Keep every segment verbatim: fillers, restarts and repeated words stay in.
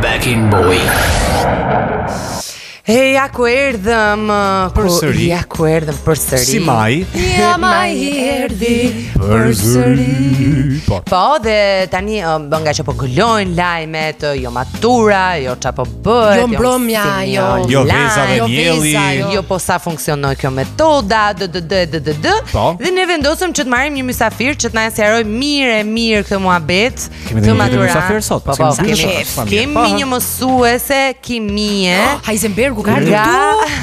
Back in boy. Hey, ja ku erdhëm përsëri. Ja ku erdhëm përsëri. Si maj. Ja maj erdhi përsëri. Po. Po, dhe tani um, nga që po gëllojnë lajmet, jo matura, jo qa po bëhet, Jo mbrëmja, jo Jo online, vezave jo mjelli. veza, jo. jo po sa funksionoj kjo metoda, d d d d d d. Po. Dhe ne vendosëm që të marrim një mysafir që të na sqarojë mirë e mirë këtë muhabet. Kemi dhe këtë një maturant. mysafir sot, Po, pas po, kemi kemi, zgjidhur shumë. kemi Po. një mësuese kimie. Heisenbergu ka ardhur Nga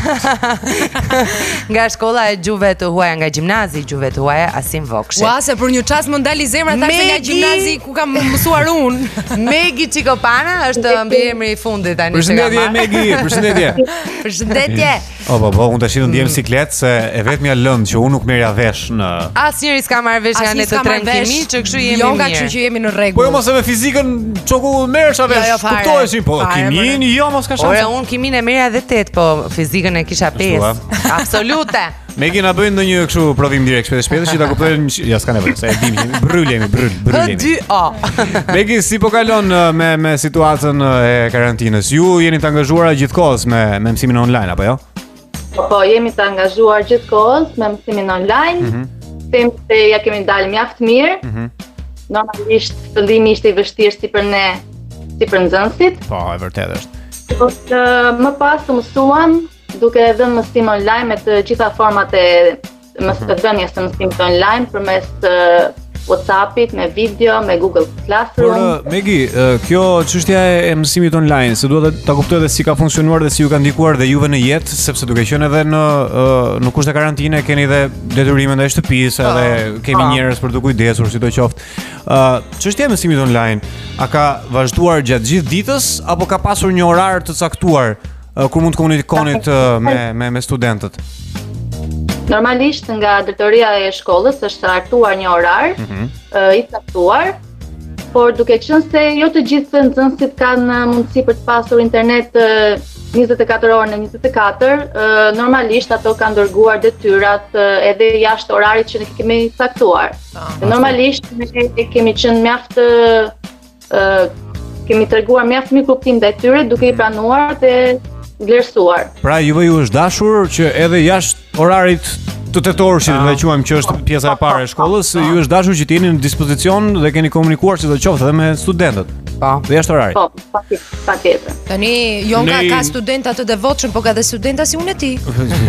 këtu. nga shkolla e gjuhëve të huaja, nga gjimnazi i gjuhëve të huaja Asim Vokshi. Ua, se për një çast më ndali zemra thashë nga Megi. gjimnazi ku kam mësuar unë. Megi Çikopana është mbi emri i fundit tani. që ka Përshëndetje marrë. Megi, përshëndetje. Përshëndetje. O po po, unë tash do ndjem siklet se e vetmja lëndë që unë nuk merja vesh në. Asnjëri s'ka marrë vesh nga ne të trem kimi, që kështu jemi Jo nga mirë. kështu që jemi në Po rregull. jo mos e me fizikën çoku merrsha vesh. Jo, jo, fare. Kuptoheshin po. Fare, Kimin mëre. jo mos ka Ore, shanse. unë kimin e merja edhe tet, po fizikën e kisha pesë. Absolute. Megi na bëjnë ndonjë kështu provim direkt shpejt e shpejt që ta kuptojnë. Ja s'ka nevojë, se e dim jemi bryl jemi, bryl, bryl H jemi. dy O. Megi, si po kalon uh, me me situatën uh, e karantinës? Ju jeni të angazhuara gjithkohës me me mësimin online apo jo? Po, po, jemi të angazhuar gjithkohës me mësimin online. Mhm. Them se ja kemi dalë mjaft mirë. Mhm. Normalisht fillimi ishte i vështirë si për ne, si për nxënësit. Po, e vërtetë është. Po të më pas të mësuam duke dhënë mësim online me të gjitha format e mës të dhënies të mësimit online përmes uh, WhatsAppit, me video, me Google Por Classroom. uh, Megi, uh, kjo çështja e, e mësimit online, se duhet ta kuptoj edhe si ka funksionuar dhe si ju ka ndikuar dhe juve në jetë, sepse duke qenë edhe në uh, në kushte karantine keni edhe detyrime ndaj shtëpisë, edhe kemi njerëz për të kujdesur, sidoqoftë. Uh, çështja e mësimit online, a ka vazhduar gjatë gjithë ditës apo ka pasur një orar të caktuar uh, kur mund të komunikonit uh, me me me studentët? Normalisht nga drejtoria e shkollës është hartuar një orar Mhm. uh, i caktuar, por duke qenë se jo të gjithë nxënësit kanë uh, mundësi për të pasur internet uh, njëzet e katër orë në njëzet e katër, uh, normalisht ato kanë dërguar detyrat uh, edhe jashtë orarit që ne kemi caktuar. Dhe normalisht ne kemi qenë mjaft uh, kemi treguar mjaft mirë kuptim ndaj tyre duke i pranuar dhe vlerësuar. Pra juve ju është dashur që edhe jashtë orarit të tetor që le quajmë që është pjesa e parë e shkollës, ju është dashur që të jeni në dispozicion dhe keni komunikuar sidoqoftë edhe me studentët. Po. Dhe jashtë orarit. Po, patjetër, patjetër. Tani Jonka Ne- ka studenta të devotshëm, po ka dhe studenta si unë e ti.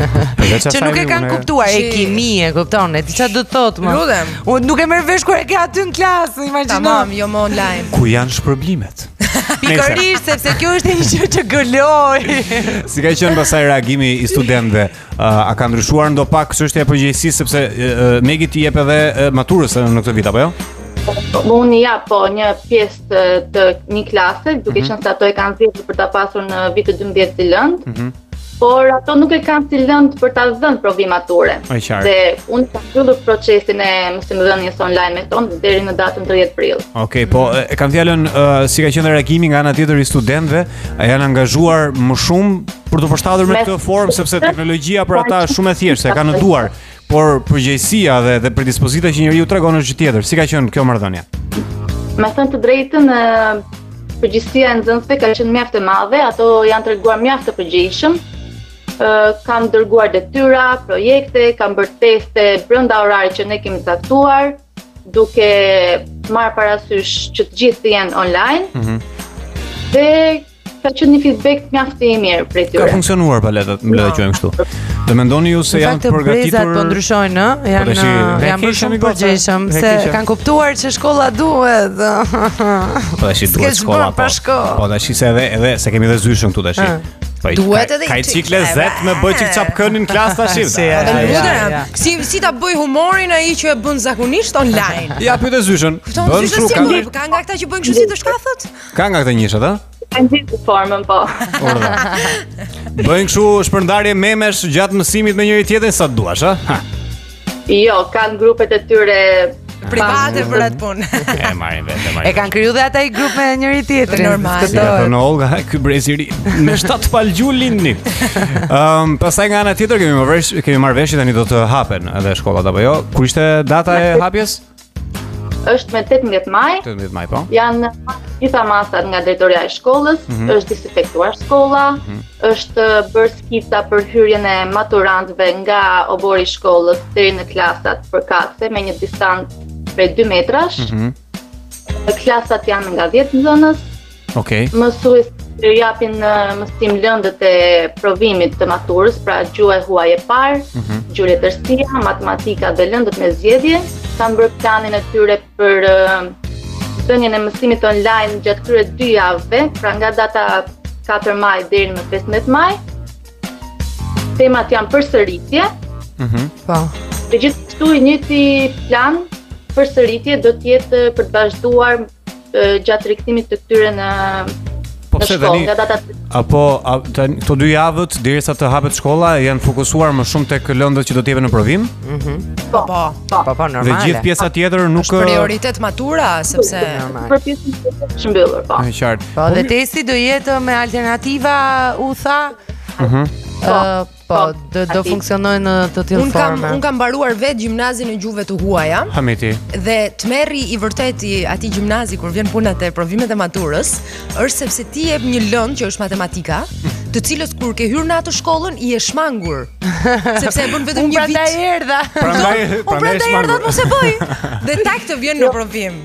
Që nuk e kanë kuptuar e Që- kimi, e kupton? E ti çfarë do të thotë më? Lutem. Unë nuk e merr vesh kur e ke aty në klasë, imagjino. Tamam, jo më online. Ku janë shpërblimet? Pikërisht sepse kjo është një gjë që gëloj. Si ka qenë pasaj reagimi i studentëve? Uh, a ka ndryshuar ndo pak çështja e përgjegjësisë sepse uh, Megi ti jep edhe uh, maturës në këtë vit apo jo? Unë jap po një pjesë të, të një klase, duke qenë se ato e kanë zgjedhur për ta pasur në vitin dymbëdhjetë si lëndë, por ato nuk e kanë si lëndë për ta dhënë provim mature. Ai qartë. Dhe unë kam mbyllur procesin e mësimdhënies online me tonë deri në datën tridhjetë prill. Okej, po e e kam fjalën uh, si ka qenë reagimi nga ana tjetër i studentëve, a janë angazhuar më shumë për të përshtatur me Me- këtë formë sepse teknologjia për ata është shumë e thjeshtë, e kanë në duar, por përgjegjësia dhe dhe predispozita që njeriu tregon është gjë tjetër. Si ka qenë kjo marrëdhënie? Me thënë të drejtën, ë, përgjegjësia e nxënësve ka qenë mjaft e madhe, ato janë treguar mjaft të përgjegjshëm. ë kanë dërguar detyra, projekte, kanë bërë teste brenda orarit që ne kemi caktuar, duke marrë parasysh që të gjithë të jenë online. Mhm. Dhe ka qenë një feedback mjaft i mirë prej Ka tyre. funksionuar pa le ta le ta quajmë kështu. Dhe mendoni ju se Në janë fakt të brezat përgatitur? po ndryshojnë, ë? Janë tash, ë, janë bërë vacation shumë i goca, përgjegjshëm se vacation. kanë kuptuar që shkolla duhet. Po tash S'ke duhet shkolla zbër pa shko. Po tash se edhe edhe se kemi edhe zyshën këtu tash. Ha. Po i- Duhet ka- edhe i Ka i cikle, cikle zet me bëj çik çap kënin klas tash. Si, Da. ja, Dhe ja, lutem, ja. si si ta bëj humorin ai që e bën zakonisht online. Ja pyet e zyshën. Kupton, Bën si kështu si ka bën? Ka nga këta që bëjnë kështu si të shkathët? ka nga këta njëshat, ë? Kanë gjithë formën, po. Bëjnë kështu shpërndarje memesh gjatë mësimit me njëri tjetrin sa duash, ë? Ha. Jo, kanë grupet e tyre Private për atë punë. E marrin vetë, e E marrin. kanë kriju dhe ata i grup me njëri tjetrin. Normal. Si ka thënë Olga, ky brez i ri me shtat palgju lindni. Ëm, pastaj nga ana tjetër kemi marrë vesh, kemi marrë vesh që tani do të hapen edhe shkollat apo jo? Kur ishte data e hapjes? është me tetëmbëdhjetë maj. tetëmbëdhjetë maj, po. Janë gjitha masat nga drejtoria e shkollës, Mhm. është disinfektuar shkolla, është bërë skica për hyrjen e maturantëve nga obori i shkollës deri në klasat përkatëse me një distancë prej dy metrash. Mhm. Klasat janë nga dhjetë nxënës. Okej. Mësues japin uh, mësim lëndët e provimit të maturës, pra gjuha e huaj e parë, gjuhë letërsia, matematika dhe lëndët me zgjedhje. Kanë bërë planin e tyre për uh, dhënien e mësimit online gjatë këtyre dy javëve, pra nga data katër maj deri në pesëmbëdhjetë maj. Temat janë përsëritje. Mhm. Po. Dhe gjithashtu i njëjti plan përsëritje do të jetë për të vazhduar uh, gjatë rikthimit të këtyre në Po në pse shkollë, tani nga data apo a, tani, këto dy javët derisa të hapet shkolla janë fokusuar më shumë tek lëndët që do të jepen në provim po, Po. Po, po, dhe normale. gjithë pjesa tjetër nuk Është prioritet matura sepse Normal. për pjesën e shëmbyllur, po. Është qartë. Po, dhe testi do jetë me alternativa, u tha? Mhm. Ë, po, do, do Ati. funksionojnë në të tillë un kam forme. un kam mbaruar vetë gjimnazin e gjuhëve të huaja. Hameti. Dhe tmerri i vërtet i atij gjimnazi kur vjen puna te provimet e maturës, është sepse ti jep një lëndë që është matematika, të cilës kur ke hyrë në atë shkollën i e shmangur. Sepse e bën vetëm Unë një vit. prandaj erdha. Prandaj Unë prandaj prandaj shmangur. erdhat mos e bëj. Dhe tak të vjen në provim.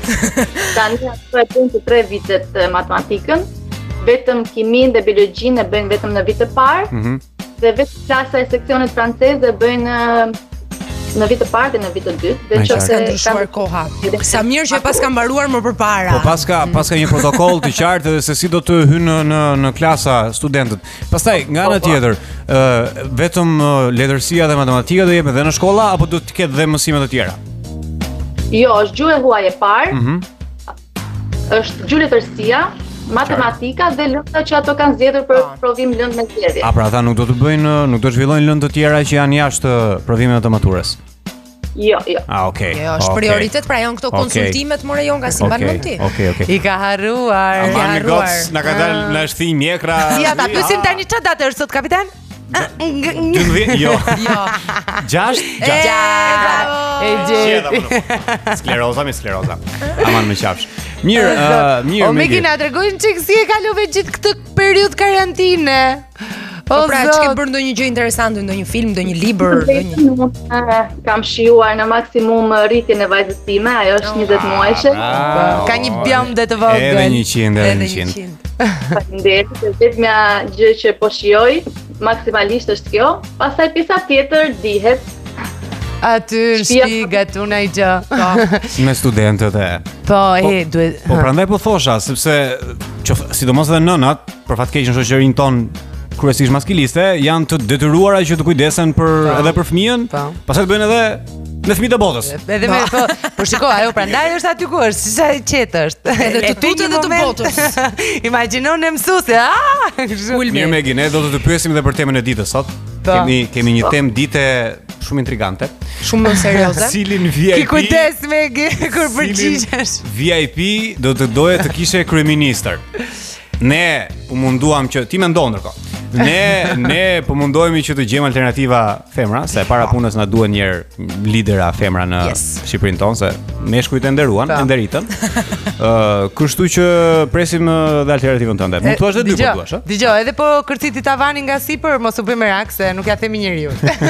Tani ato e bëjnë të tre vitet eh, matematikën, vetëm kimin dhe biologjinë e bëjnë vetëm në vit të parë, Mhm. dhe vetëm klasa e seksionit francez e bëjnë eh, në vit të parë dhe në vit të dytë. Dhe Ai nëse Ka ndryshuar koha. Sa mirë që e pas ka mbaruar më përpara. Po paska paska një protokoll të qartë edhe se si do të hynë në në në klasa studentët. Pastaj nga ana tjetër, ë vetëm ë, letërsia dhe matematika do jepet edhe në shkolla apo do të ketë dhe mësime të tjera? Jo, është gjuhë e huaj e parë, Mhm. është gjuhë letërsia, matematika dhe lënda që ato kanë zgjedhur për Po. provim lëndë me zgjedhje. A pra ata nuk do të bëjnë, nuk do të zhvillojnë lëndë të tjera që janë jashtë provimeve të maturës. Jo, jo. Ah, okay. Jo, është okay. prioritet, pra janë këto Okej. konsultimet more jo nga si mban mend ti. Okej, okej. I ka harruar. Aman me harruar. goc, na ka dalë na shthin mjekra. Ja, ta pyesim tani çfarë datë është sot, kapitan? dymbëdhjetë, jo. Jo. gjashtë, E, gjashtë. bravo. E Gjeta gjeti. më. Skleroza me skleroza. Aman më qafsh. Mirë, ë, mirë, O Megi Megi. na tregojnë çik si e kalove gjithë këtë periudhë karantine. Po O pra, ç'ke zot. bërë ndonjë gjë interesante, ndonjë film, ndonjë libër, ndonjë Unë eh, kam shijuar në maksimum rritjen e vajzës time, ajo është njëzet muajshe. Bravo. Ka një bjomde të vogël. Edhe njëqind, edhe edhe njëqind. njëqind. Faleminderit, dhe vetmja gjë që po shijoj maksimalisht është kjo. Pastaj pjesa tjetër dihet. Aty në Shtëpia- shtëpi gatuna i gjë. Me studentët e. Po, e duhet. Po prandaj po thosha, sepse qof, sidomos edhe nënat, për fat keq në shoqërinë ton kryesisht maskiliste, janë të detyruara që të kujdesen për Po. edhe për fëmijën, Po. pastaj të bëjnë edhe në fëmijët e botës. Edhe me po, po shiko, ajo prandaj është aty ku është, si sa qetë është. Edhe të E pi tutë një edhe të moment- botës. Imagjino në mësuese. Ah! Ulmi. Mirë Megi, ne do të të pyesim edhe për temën e ditës sot. Po. Kemi kemi një temë dite shumë intrigante. Shumë serioze. Cilin Ki V I P kujdes Megi kur cilin përgjigjesh. V I P do të doje të kishe kryeministër. Ne u munduam që ti mendon ndërkohë. Ne ne po mundohemi që të gjejmë alternativa femra, se para punës na duhen një herë lidera femra në Yes. Shqipërinë tonë, se meshkujt e nderuan, Po. e nderitën. Ë, kështu që presim ë, dhe alternativën tënde. Mund thuash edhe dy po duash, ë? Dgjoj, edhe po kërciti tavanin nga sipër, mos u bëj merak se nuk ja themi njeriu.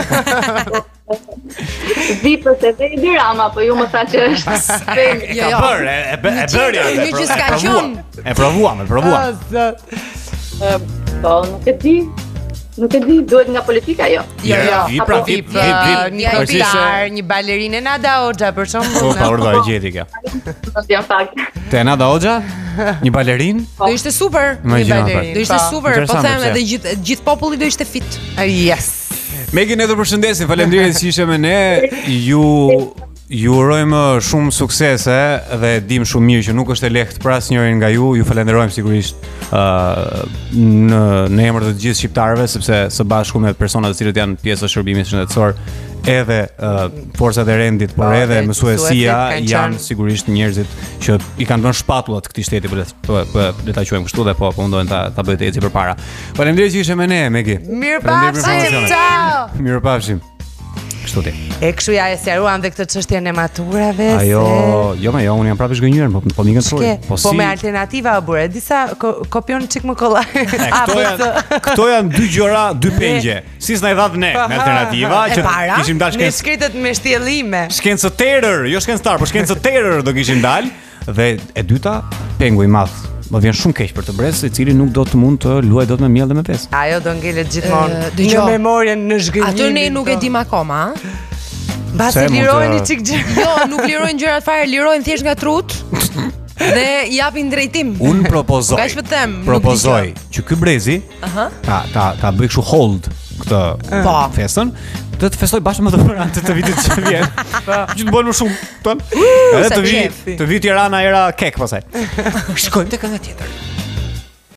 Vipës e dhe i dirama, po ju më tha që është femi. Jo, Ka jo. bërë, e, e, bë- e Një bëri tjetër, atë. një e pro- që e s'ka provuam. qenë. E provuam, e provuam. Eh, Po, nuk e di. Nuk e di, duhet nga politika jo. Jo, jo. Vip, pra, Apo- vip, Vip, vip, uh, vip. një Përgjithse- këngëtar, një balerinë Nada Hoxha për Po, shembull. pa urdhë e gjeti kjo. Nuk jam fakt. Te Nada Hoxha? Një balerin? Do ishte super. Më Një gjëna, balerin. Do ishte Po. super, po Interesante, them pse? edhe gjithë gjithë populli do ishte fit. Uh, Yes. Megi, ne të përshëndesim, faleminderit që ishe me ne. Ju ju urojmë shumë suksese dhe dim shumë mirë që nuk është e lehtë për asnjërin nga ju. Ju falenderojmë sigurisht ë në në emër të gjithë shqiptarëve, sepse së bashku me personat të cilët janë pjesë e shërbimit shëndetësor, edhe uh, forcat e rendit, por Po, edhe dhe mësuesia mësuesit kanë janë qenë- sigurisht njerëzit që i kanë vënë shpatullat këtij shteti, po le po po le ta quajmë kështu dhe po po mundohen ta ta bëjë të eci përpara. Faleminderit që ishe me ne, Megi. Mirë Faleminderit për pafshim. informacionet. Ciao. Mirë pafshim. Kështu ti. E kështu ja e sqaruan dhe këtë çështjen e maturave. Ajo, se... jo më jo, unë jam prapë zgënjur, po po më kontrolloj. Shke, po, si me alternativa u bëre. Disa ko, kopion çik më kollaj. Këto janë, këto janë dy gjëra, dy pengje. Si s'na i dhav ne me alternativa që kishim dalë Ne shkencë. shkritët me shtjellime. Shkencë terror, jo shkencëtar, por shkencë terror do kishim dalë. Dhe e dyta, pengu i madh. Më vjen shumë keq për të brez, i cili nuk do të mund të luajë dot me miell dhe me ves. Ajo do ngelet gjithmonë Ë, në dëgjoj. memorien në zhgënjim. Atë ne nuk e dim akoma, ha? Mbasi Se mund lirojeni të- çik gjë. Jo, nuk lirojnë gjërat fare, lirojnë thjesht nga trut. Dhe japin drejtim. Un propozoj. Kaq po them, nuk Propozoj di që ky brezi Aha. ta ta ta bëj kështu hold këtë Po. festën, do të festoj bashkë me doktorantët të vitit që vjen. Që të bëjmë më shumë ton. Edhe sa të vi qefi. të vi Tirana era kek pastaj. Shkojmë tek kënga tjetër.